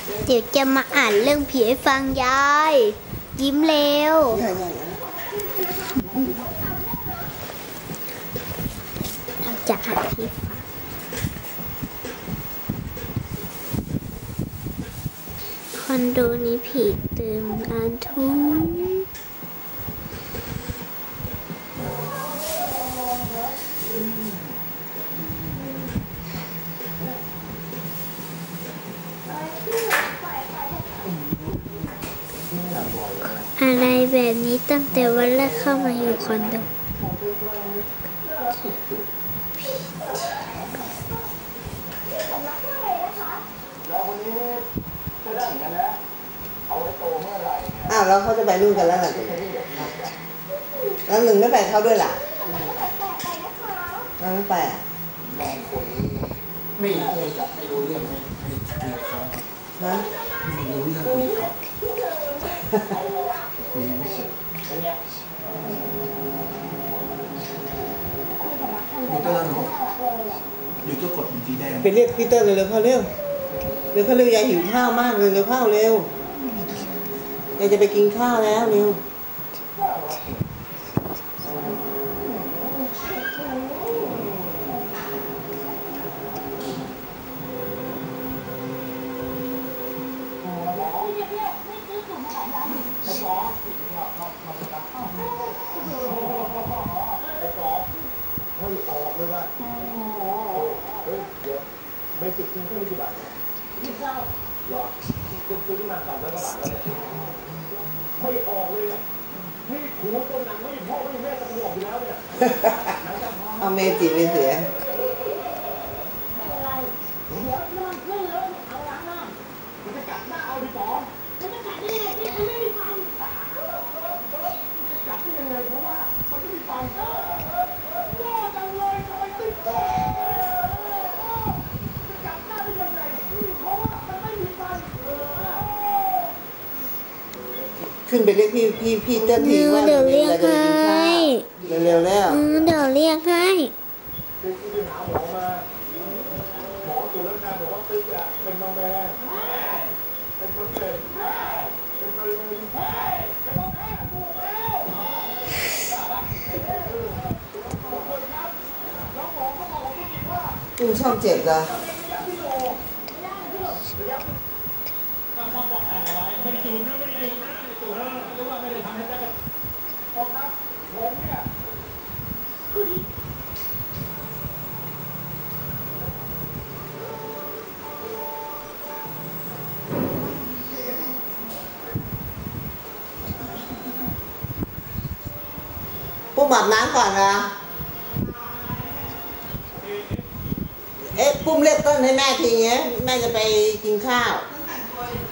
เดี๋ยวจะมาอ่านเรื่องผีให้ฟังยายยิ้มเร็วเราจะอ่านให้ฟังคอนโดนี้ผีตื่นทุ่มอะไรแบบนี้ตั้งแต่วันแรกเข้ามาอยู่คอนโดแล้วเขาจะไปนู่นกันแล้วล่ะแล้วหนึ่งไม่ไปเข้าด้วยล่ะไม่ไปอ่ะไม่รู้เรื่องไม่เขานะไม่รู้เรื่องคุยเขาคุยไม่เสร็จดูตัวหนูดูตัวกดสีแดงไปเรียกพีเตอร์เร็วๆเข้าเร็วๆยายหิวข้าวมากเลยเร็วเข้าเร็วยายจะไปกินข้าวแล้วเร็วไม่สุดจริงก็ไม่กี่บาทนี่เจ้าหรอคุณซื้อมา300 กว่าบาทแล้วไม่ออกเลยเนี่ยพี่หูจนหนังไม่พ่อไม่แม่จะบอกอยู่แล้วเนี่ยเอาเมจิเป็นเสือมันจะกัดหน้าเอาดิป๋อมันจะกัดได้ยังไงที่มันไม่มีฟันจะกัดได้ยังไงเพราะว่ามันไม่มีฟันล่อจังเลยทำไมติดจะกัดหน้าได้ยังไงเพราะว่ามันไม่มีฟันขึ้นไปเรียกพี่เต้นทีว่าเดี๋ยวเรียกให้เร็วๆแล้วเดี๋ยวเรียกให้คือไปหาหมอมาหมอตรวจแล้วนะบอกว่าตึ๊กอะเป็นมะแม่เป็นมะเร็งเป็นมะเร็งเป็นมะแม่ปวดแล้วแล้วหมอก็บอกว่าพี่กินว่าตุ้งช่องเจ็บเหรอปุ้มอาบน้ำก่อนนะปุ้มเรียกต้นให้แม่ทีเงี้ยแม่จะไปกินข้าว